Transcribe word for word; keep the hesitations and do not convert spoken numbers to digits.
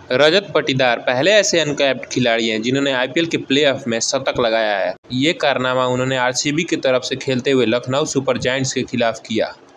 रजत पाटीदार पहले ऐसे अनकैप्ड खिलाड़ी हैं जिन्होंने आईपीएल के प्लेऑफ में शतक लगाया है। ये कारनामा उन्होंने आरसीबी की तरफ से खेलते हुए लखनऊ सुपर जायंट्स के खिलाफ किया।